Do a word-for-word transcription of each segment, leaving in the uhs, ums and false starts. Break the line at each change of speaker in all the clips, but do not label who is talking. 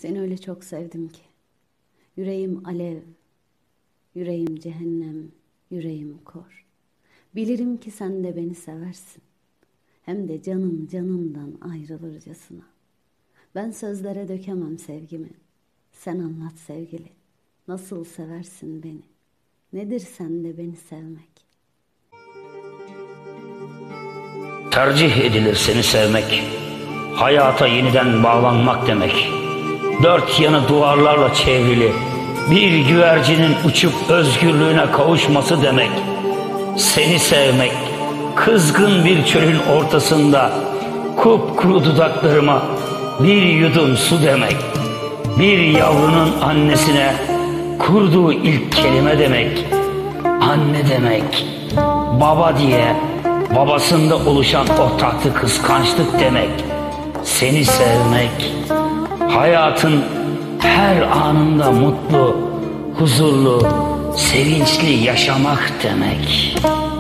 Seni öyle çok sevdim ki. Yüreğim alev, yüreğim cehennem, yüreğim kor. Bilirim ki sen de beni seversin. Hem de canım canımdan ayrılırcasına. Ben sözlere dökemem sevgimi. Sen anlat sevgili. Nasıl seversin beni? Nedir sende beni sevmek?
Tercih edilir seni sevmek. Hayata yeniden bağlanmak demek. Dört yanı duvarlarla çevrili bir güvercinin uçup özgürlüğüne kavuşması demek. Seni sevmek, kızgın bir çölün ortasında kupkuru dudaklarıma bir yudum su demek. Bir yavrunun annesine kurduğu ilk kelime demek. Anne demek. Baba diye babasında oluşan o tatlı kıskançlık demek. Seni sevmek, hayatın her anında mutlu, huzurlu, sevinçli yaşamak demek.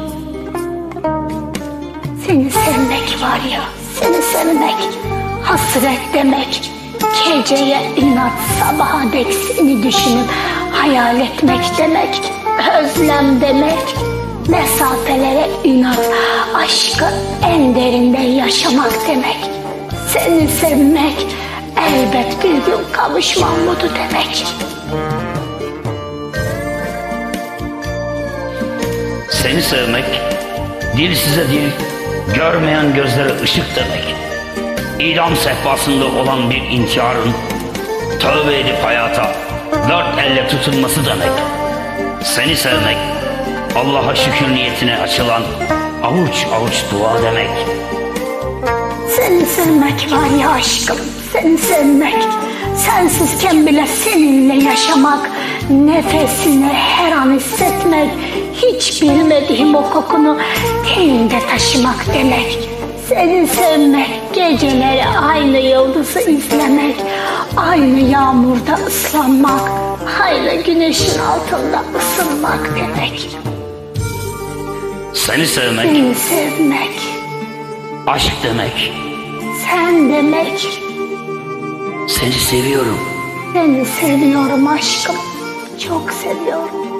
Seni sevmek var ya, seni sevmek hasret demek. Geceye inat, sabaha dek seni düşünüp hayal etmek demek. Özlem demek, mesafelere inat, aşkı en derinde yaşamak demek. Seni sevmek, elbet bir gün kavuşma umudu demek.
Seni sevmek, dil size dil, görmeyen gözlere ışık demek. İdam sehpasında olan bir intiharın tövbe edip hayata dört elle tutunması demek. Seni sevmek, Allah'a şükür niyetine açılan avuç avuç dua demek.
Seni sevmek var ya aşkım, seni sevmek. Sensizken bile seninle yaşamak, nefesini her an hissetmek, hiç bilmediğim o kokunu teninde taşımak demek. Seni sevmek, geceleri aynı yıldızı izlemek, aynı yağmurda ıslanmak, aynı güneşin altında ısınmak demek.
Seni sevmek,
Seni sevmek,
aşk demek.
sen demek.
Seni seviyorum.
Seni seviyorum aşkım, çok seviyorum.